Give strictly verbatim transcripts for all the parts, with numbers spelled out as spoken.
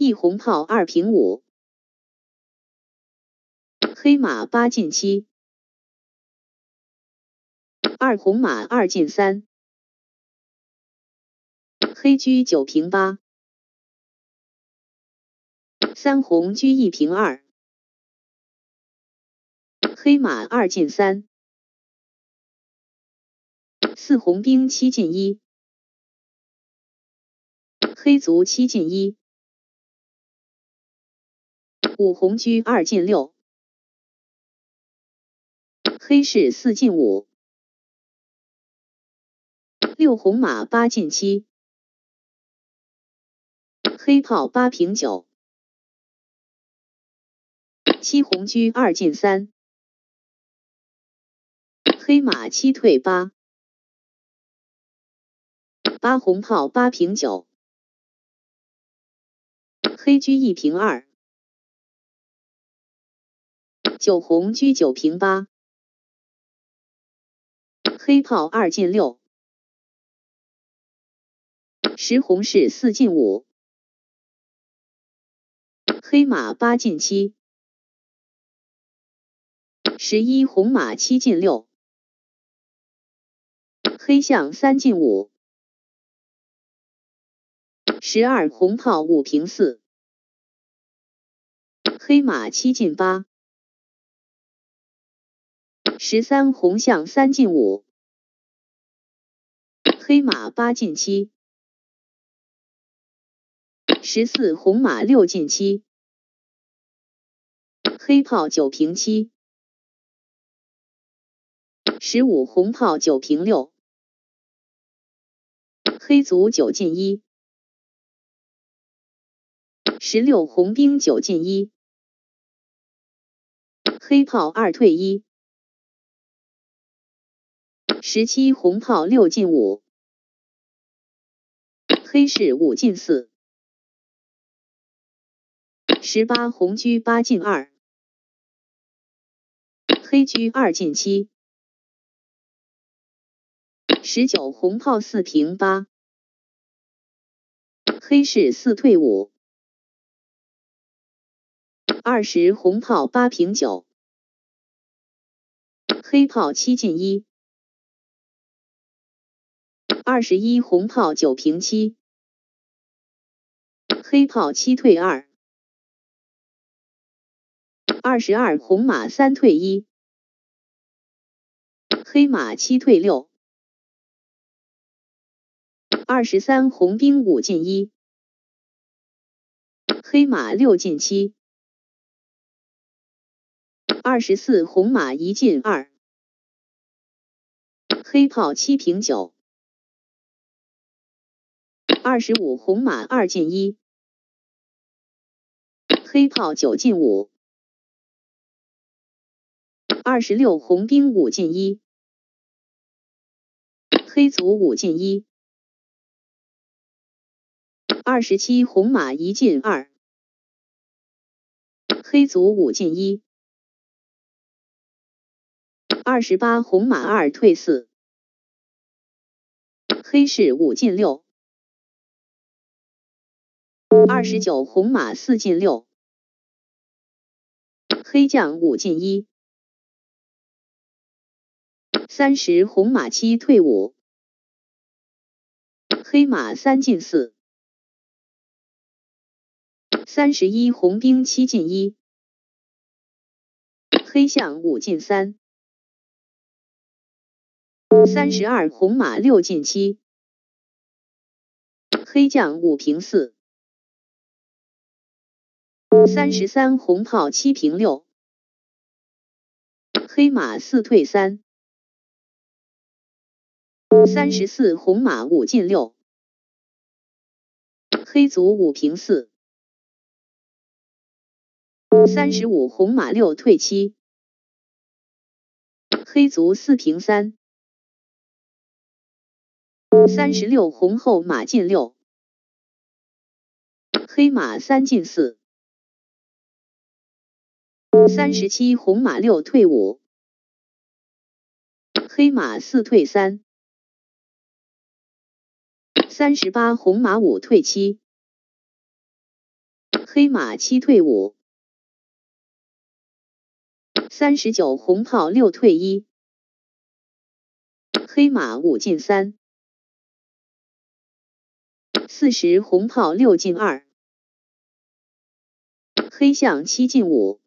一红炮二平五，黑马八进七，二红马二进三，黑车九平八，三红车一平二，黑马二进三，四红兵七进一，黑卒七进一，五红车二进六，黑士四进五，六红马八进七，黑炮八平九，七红车二进三，黑马七退八，八红炮八平九，黑车一平二，九红车九平八，黑炮二进六，十红士四进五，黑马八进七，十一红马七进六，黑象三进五，十二红炮五平四，黑马七进八，十三红象三进五，黑马八进七，十四红马六进七，黑炮九平七，十五红炮九平六，黑卒九进一，十六红兵九进一，黑炮二退一，十七红炮六进五，黑士五进四，十八红车八进二，黑车二进七，十九红炮四平八，黑士四退五，二十红炮八平九，黑炮七进一，二十一红炮九平七，黑炮七退二，二十二红马三退一，黑马七退六，二十三红兵五进一，黑马六进七，二十四红马一进二，黑炮七平九，二十五红马二进一，黑炮九进五，二十六红兵五进一，黑卒五进一，二十七红马一进二，黑卒五进一，二十八红马二退四，黑士五进六，二十九红马四进六，黑将五进一，三十红马七退五，黑马三进四，三十一红兵七进一，黑象五进三，三十二红马六进七，黑将五平四，三十三红炮七平六，黑马四退三，三十四红马五进六，黑卒五平四，三十五红马六退七，黑卒四平三，三十六红后马进六，黑马三进四，三十七红马六退五，黑马四退三，三十八红马五退七， 黑马七退五。三十九红炮六退一。黑马五进三。四十红炮六进二。黑象七进五。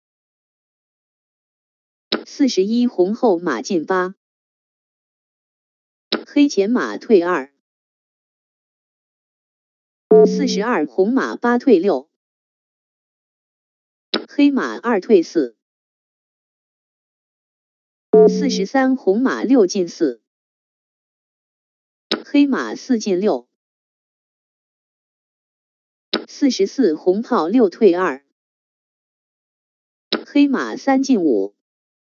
四十一红后马进八。黑前马退二。四十二红马八退六。黑马二退四。四十三红马六进四。黑马四进六。四十四红炮六退二。黑马三进五。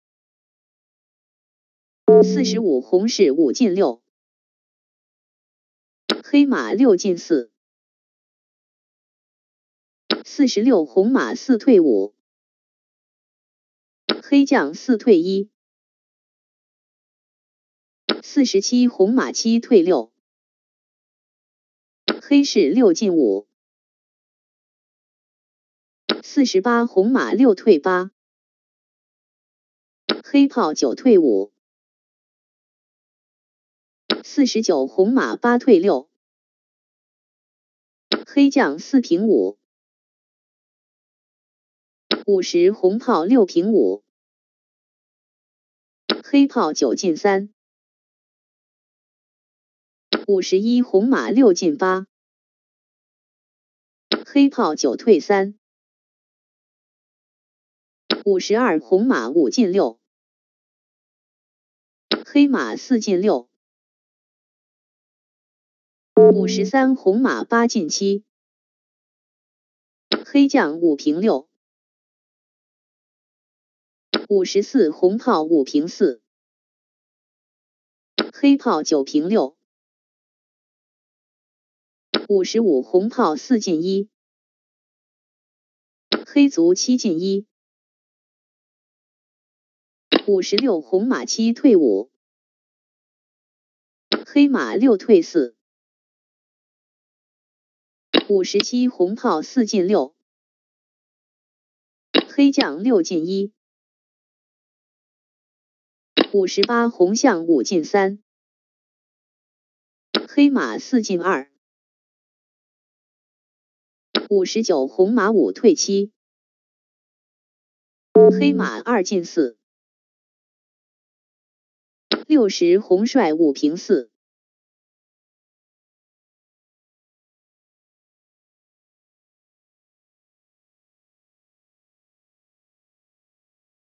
四十五红士五进六。黑马六进四。四十六红马四退五。黑将四退一。四十七红马七退六。黑士六进五。四十八红马六退八。黑炮九退五。四十九红马八退六。黑将四平五。五十红炮六平五。黑炮九进三。五十一红马六进八。黑炮九退三。五十二红马五进六。黑马四进六。五十三红马八进七。黑将五平六。五十四红炮五平四。黑炮九平六。五十五红炮四进一。黑卒七进一。五十六红马七退五。黑马六退四。五十七红炮四进六。黑将六进一。五十八红象五进三。黑马四进二。五十九红马五退七。黑马二进四。六十红帅五平四。